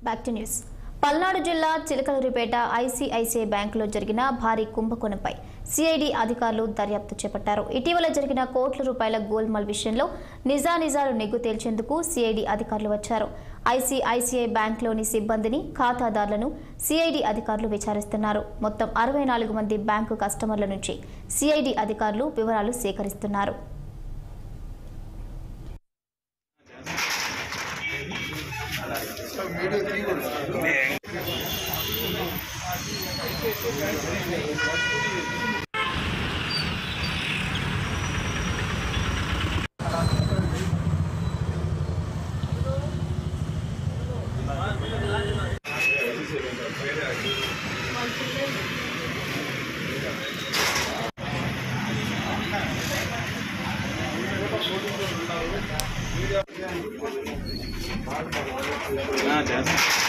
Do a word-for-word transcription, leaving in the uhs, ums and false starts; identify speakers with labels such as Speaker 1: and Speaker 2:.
Speaker 1: Back to news. Palnadu జిల్లా Chilakaluripet ICICI బ్యాంకులో జరిగిన భారీ కుంభకోణంపై సిఐడి అధికారులు దర్యాప్తు చేపట్టారు. ఇటీవల జరిగిన కోట్ల రూపాయల గోల్మాల్ విషయంలో నిజానిజాలు నెగ్గు తేల్చేందుకు సిఐడి అధికారులు వచ్చారు. ఐసీఐసీఐ బ్యాంకులోని సిబ్బందిని, ఖాతాదారులను సిఐడి అధికారులు విచారిస్తున్నారు. మొత్తం అరవై నాలుగు మంది బ్యాంకు కస్టమర్ల నుంచి సిఐడి అధికారులు వివరాలు సేకరిస్తున్నారు.
Speaker 2: हाँ